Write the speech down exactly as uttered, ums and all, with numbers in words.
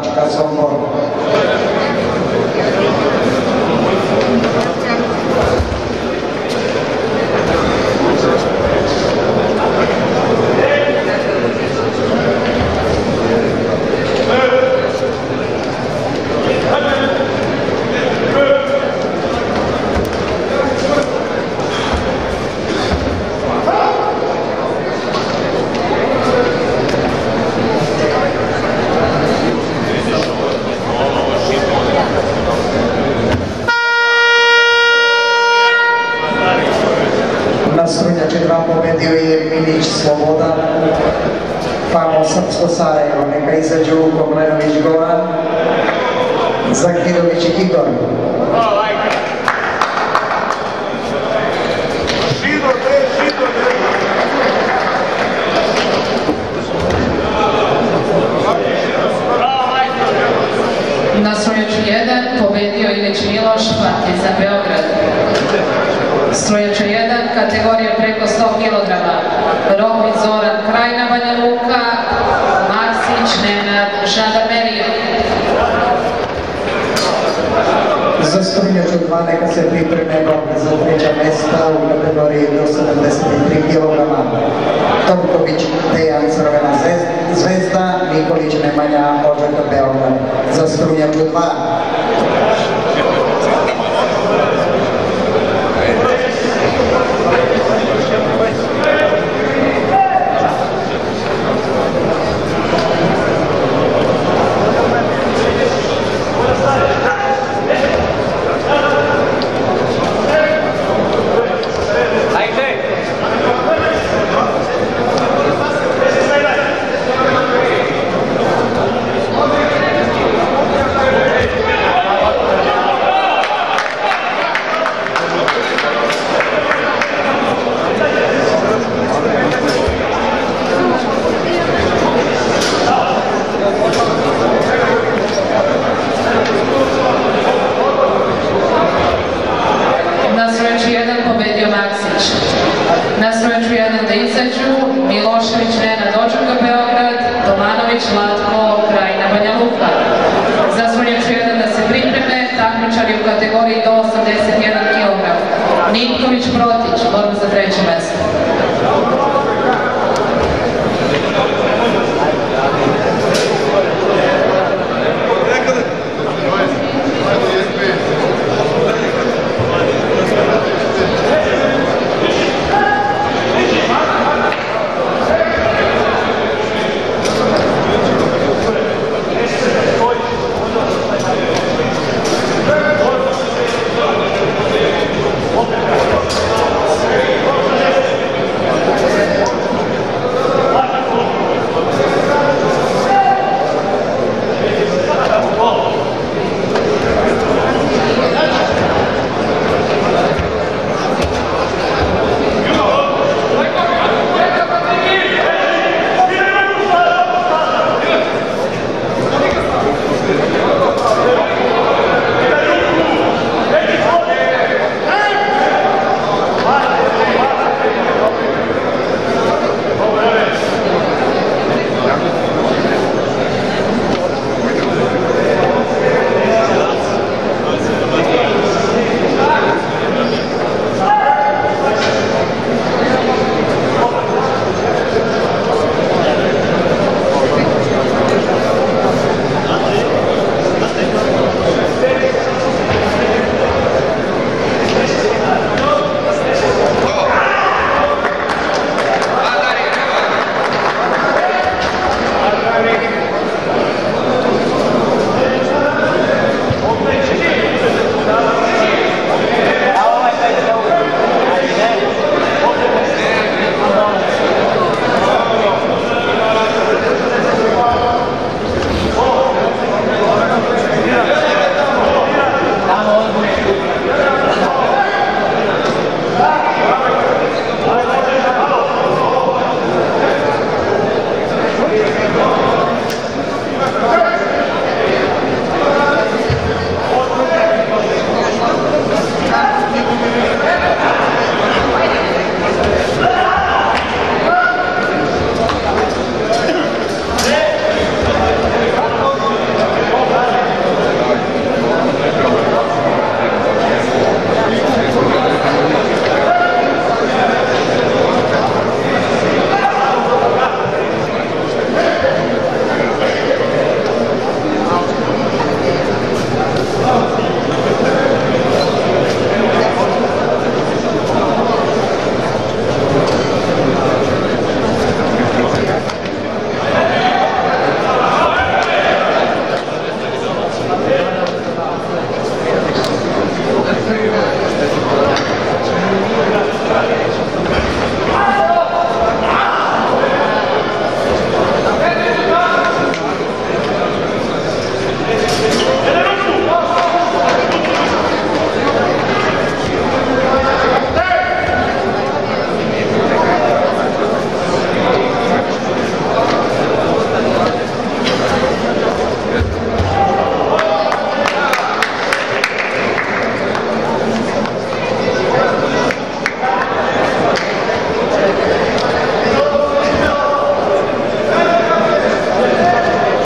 Bačka Sombor. Pobedio je Milić Slobodan, Famo Srpsko Sarajevo, neka izađu Komlenović Goran, Zahirović Igor. Na strojaču jedan pobedio Ilić Miloš, Partizan Beograd. Strojača jedan, kategorija preko sto kilograma, Roković Zoran, Krajina Banja Luka, Maksić Nenad, Žandarmerija. Za strunjaču dva neka se pripreme borbe za treća mesta u kategoriji do sedamdeset tri kilograma. Tomković Dejan, Crvena zvezda, Nikolić Nemanja, Odžaka Beograd. Za strunjaču dva. Na strojaču jedan da izađu Milošević Nenad, Odžaka Beograd, Tomanović Latko, Krajina Banja Luka. Za strojaču jedan da se pripreme takmičari u kategoriji do osamdeset jedan kilogram. Niković Protić, borba za treće mesto.